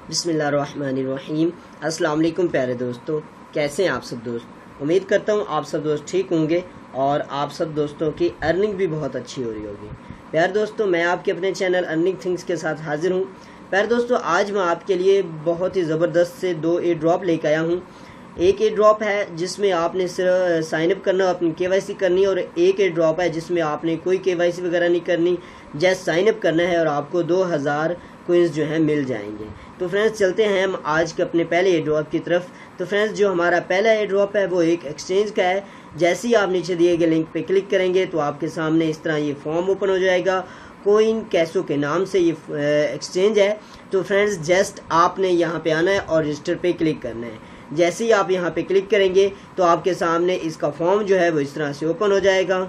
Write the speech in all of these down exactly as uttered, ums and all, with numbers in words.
बिस्मिल्लाहिर्रहमानिर्रहीम। अस्सलाम वालेकुम प्यारे दोस्तों, कैसे हैं आप सब दोस्त। उम्मीद करता हूँ आप सब दोस्त ठीक होंगे और आप सब दोस्तों की अर्निंग भी बहुत अच्छी हो रही होगी। प्यारे दोस्तों, मैं आपके अपने चैनल अर्निंग थिंग्स के साथ हाजिर हूँ। प्यारे दोस्तों, आज मैं आपके लिए बहुत ही ज़बरदस्त से दो ए ड्रॉप लेकर आया हूँ। एक ए ड्रॉप है जिसमें आपने सिर्फ साइन अप करना, अपनी केवाईसी करनी, और एक ए ड्रॉप है जिसमें आपने कोई केवाईसी वगैरह नहीं करनी, जस्ट साइन अप करना है और आपको दो हज़ार कोइंस जो है मिल जाएंगे। तो फ्रेंड्स, चलते हैं हम आज के अपने पहले ए ड्रॉप की तरफ। तो फ्रेंड्स, जो हमारा पहला ए ड्रॉप है वो एक एक्सचेंज का है। जैसे ही आप नीचे दिए गए लिंक पे क्लिक करेंगे तो आपके सामने इस तरह ये फॉर्म ओपन हो जाएगा। कोइन कैसो के नाम से ये एक्सचेंज है। तो फ्रेंड्स, जस्ट आपने यहाँ पे आना है और रजिस्टर पे क्लिक करना है। जैसे ही आप यहाँ पे क्लिक करेंगे तो आपके सामने इसका फॉर्म जो है वो इस तरह से ओपन हो जाएगा।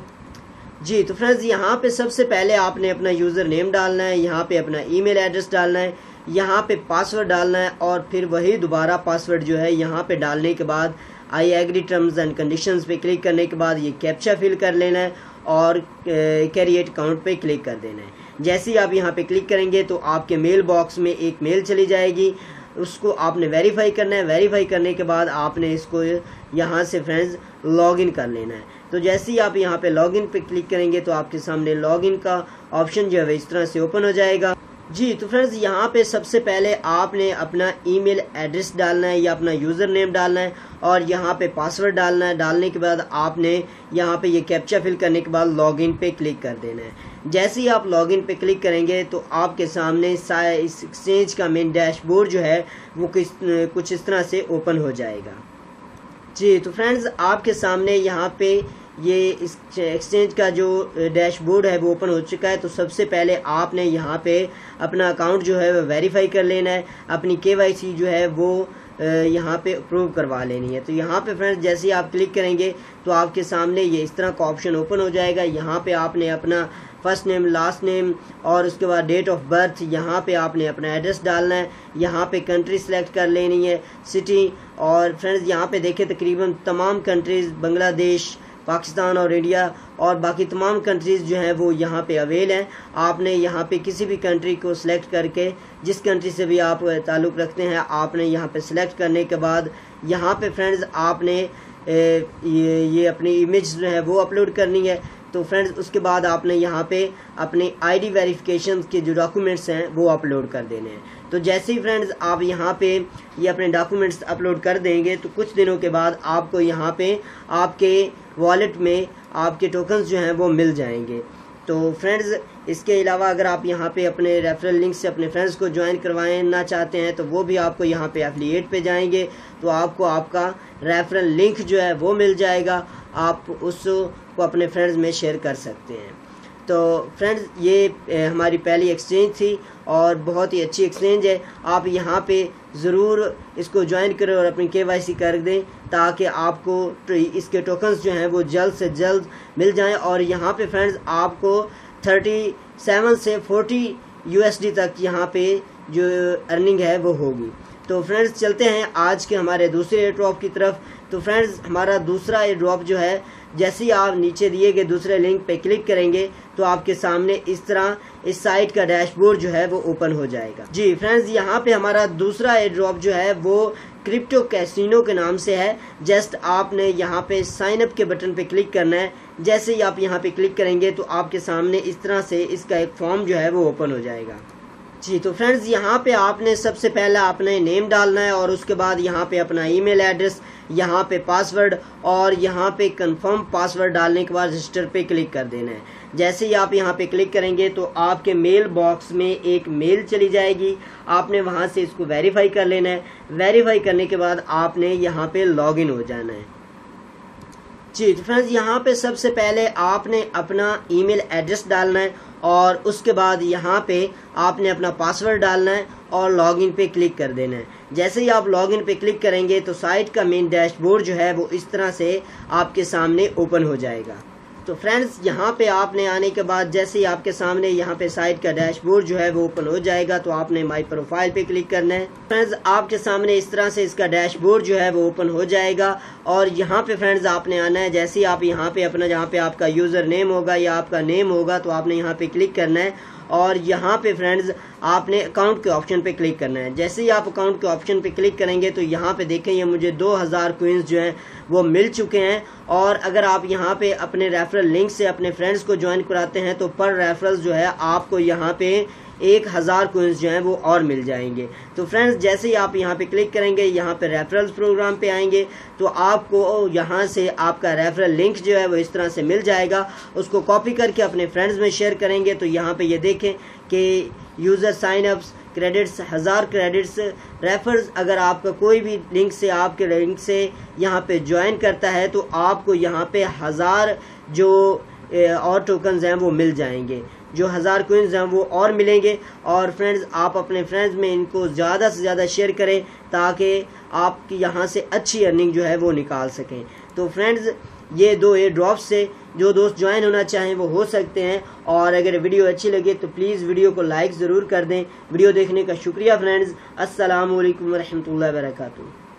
जी, तो फ्रेंड्स, यहाँ पे सबसे पहले आपने अपना यूज़र नेम डालना है, यहाँ पे अपना ईमेल एड्रेस डालना है, यहाँ पे पासवर्ड डालना है और फिर वही दोबारा पासवर्ड जो है यहाँ पे डालने के बाद I agree terms and conditions पे क्लिक करने के बाद ये कैप्चा फिल कर लेना है और क्रिएट अकाउंट पे क्लिक कर देना है। जैसे ही आप यहाँ पे क्लिक करेंगे तो आपके मेल बॉक्स में एक मेल चली जाएगी, उसको आपने वेरीफाई करना है। वेरीफाई करने के बाद आपने इसको यहाँ से फ्रेंड्स लॉगिन कर लेना है। तो जैसे ही आप यहाँ पे लॉगिन पे क्लिक करेंगे तो आपके सामने लॉगिन का ऑप्शन जो है इस तरह से ओपन हो जाएगा। जी, तो फ्रेंड्स, यहाँ पे सबसे पहले आपने अपना ईमेल एड्रेस डालना है या अपना यूज़र नेम डालना है और यहाँ पे पासवर्ड डालना है। डालने के बाद आपने यहाँ पे ये कैप्चा फिल करने के बाद लॉगिन पे क्लिक कर देना है। जैसे ही आप लॉगिन पे क्लिक करेंगे तो आपके सामने इस एक्सचेंज का मेन डैशबोर्ड जो है वो किस कुछ इस तरह से ओपन हो जाएगा। जी, तो फ्रेंड्स, आपके सामने यहाँ पे ये इस एक्सचेंज का जो डैशबोर्ड है वो ओपन हो चुका है। तो सबसे पहले आपने यहाँ पे अपना अकाउंट जो है वो वेरीफाई कर लेना है, अपनी केवाईसी जो है वो यहाँ पे अप्रूव करवा लेनी है। तो यहाँ पे फ्रेंड्स, जैसे ही आप क्लिक करेंगे तो आपके सामने ये इस तरह का ऑप्शन ओपन हो जाएगा। यहाँ पे आपने अपना फर्स्ट नेम, लास्ट नेम और उसके बाद डेट ऑफ बर्थ, यहाँ पे आपने अपना एड्रेस डालना है, यहाँ पे कंट्री सेलेक्ट कर लेनी है, सिटी। और फ्रेंड्स, यहाँ पे देखें तकरीबन तमाम कंट्रीज, बांग्लादेश, पाकिस्तान और इंडिया और बाकी तमाम कंट्रीज़ जो हैं वो यहाँ पे अवेल हैं। आपने यहाँ पे किसी भी कंट्री को सिलेक्ट करके, जिस कंट्री से भी आप ताल्लुक़ रखते हैं, आपने यहाँ पे सिलेक्ट करने के बाद यहाँ पे फ्रेंड्स आपने ए, ये ये अपनी इमेज जो है वो अपलोड करनी है। तो फ्रेंड्स, उसके बाद आपने यहाँ पे अपनी आईडी वेरिफिकेशन के जो डॉक्यूमेंट्स हैं वो अपलोड कर देने हैं। तो जैसे ही फ्रेंड्स आप यहाँ पे ये अपने डॉक्यूमेंट्स अपलोड कर देंगे तो कुछ दिनों के बाद आपको यहाँ पे आपके वॉलेट में आपके टोकन्स जो हैं वो मिल जाएंगे। तो फ्रेंड्स, इसके अलावा अगर आप यहाँ पे अपने रेफरल लिंक से अपने फ्रेंड्स को ज्वाइन करवाना चाहते हैं तो वो भी आपको यहाँ पे एफिलिएट पे जाएंगे तो आपको आपका रेफरल लिंक जो है वो मिल जाएगा, आप उसको अपने फ्रेंड्स में शेयर कर सकते हैं। तो फ्रेंड्स, ये हमारी पहली एक्सचेंज थी और बहुत ही अच्छी एक्सचेंज है। आप यहाँ पे ज़रूर इसको ज्वाइन करें और अपनी केवाईसी कर दें ताकि आपको इसके टोकन्स जो हैं वो जल्द से जल्द मिल जाएं। और यहाँ पे फ्रेंड्स आपको सैंतीस से चालीस यूएसडी तक यहाँ पे जो अर्निंग है वो होगी। तो फ्रेंड्स, चलते हैं आज के हमारे दूसरे एयर ड्रॉप की तरफ। तो फ्रेंड्स, हमारा दूसरा एयर ड्रॉप जो है, जैसे ही आप नीचे दिए गए दूसरे लिंक पे क्लिक करेंगे तो आपके सामने इस तरह इस साइट का डैशबोर्ड जो है वो ओपन हो जाएगा। जी फ्रेंड्स, यहाँ पे हमारा दूसरा एयर ड्रॉप जो है वो क्रिप्टो कैसीनो के नाम से है। जस्ट आपने यहाँ पे साइन अप के बटन पे क्लिक करना है। जैसे ही आप यहाँ पे क्लिक करेंगे तो आपके सामने इस तरह से इसका एक फॉर्म जो है वो ओपन हो जाएगा। जी, तो फ्रेंड्स, यहाँ पे आपने सबसे पहला अपने नेम डालना है और उसके बाद यहाँ पे अपना ईमेल एड्रेस, यहाँ पे पासवर्ड और यहाँ पे कंफर्म पासवर्ड डालने के बाद रजिस्टर पे क्लिक कर देना है। जैसे ही आप यहाँ पे क्लिक करेंगे तो आपके मेल बॉक्स में एक मेल चली जाएगी, आपने वहाँ से इसको वेरीफाई कर लेना है। वेरीफाई करने के बाद आपने यहाँ पे लॉगिन हो जाना है। जी, तो फ्रेंड्स, यहाँ पे सबसे पहले आपने अपना ईमेल एड्रेस डालना है और उसके बाद यहाँ पे आपने अपना पासवर्ड डालना है और लॉगिन पे क्लिक कर देना है। जैसे ही आप लॉगिन पे क्लिक करेंगे तो साइट का मेन डैशबोर्ड जो है वो इस तरह से आपके सामने ओपन हो जाएगा। तो फ्रेंड्स, यहाँ पे आपने आने के बाद जैसे ही आपके सामने यहाँ पे साइट का डैशबोर्ड जो है वो ओपन हो जाएगा तो आपने माई प्रोफाइल पे क्लिक करना है। फ्रेंड्स, आपके सामने इस तरह से इसका डैशबोर्ड जो है वो ओपन हो जाएगा और यहाँ पे फ्रेंड्स आपने आना है। जैसे ही आप यहाँ पे अपना जहाँ पे आपका यूज़र नेम होगा या आपका नेम होगा तो आपने यहाँ पे क्लिक करना है और यहाँ पे फ्रेंड्स आपने अकाउंट के ऑप्शन पे क्लिक करना है। जैसे ही आप अकाउंट के ऑप्शन पे क्लिक करेंगे तो यहाँ पे देखें ये मुझे दो हज़ार कोइंस जो हैं वो मिल चुके हैं। और अगर आप यहाँ पे अपने रेफरल लिंक से अपने फ्रेंड्स को ज्वाइन कराते हैं तो पर रेफरल जो है आपको यहाँ पे एक हज़ार कोइंस जो हैं वो और मिल जाएंगे। तो फ्रेंड्स जैसे ही आप यहाँ पे क्लिक करेंगे, यहाँ पे रेफरल्स प्रोग्राम पे आएंगे तो आपको यहाँ से आपका रेफरल लिंक जो है वो इस तरह से मिल जाएगा। उसको कॉपी करके अपने फ्रेंड्स में शेयर करेंगे तो यहाँ पे ये देखें कि यूज़र साइन अप्स क्रेडिट्स हज़ार क्रेडिट्स रेफर्स। अगर आपका कोई भी लिंक से आपके लिंक से यहाँ पे ज्वाइन करता है तो आपको यहाँ पे हज़ार जो और टोकन्स हैं वो मिल जाएंगे, जो हज़ार कोइंस हैं वो और मिलेंगे। और फ्रेंड्स आप अपने फ्रेंड्स में इनको ज़्यादा से ज़्यादा शेयर करें ताकि आपकी यहाँ से अच्छी अर्निंग जो है वो निकाल सकें। तो फ्रेंड्स ये दो एयर ड्रॉप्स से जो दोस्त ज्वाइन होना चाहें वो हो सकते हैं। और अगर वीडियो अच्छी लगे तो प्लीज़ वीडियो को लाइक ज़रूर कर दें। वीडियो देखने का शुक्रिया फ्रेंड्स। अस्सलामु अलैकुम व रहमतुल्लाहि व बरकातुहू।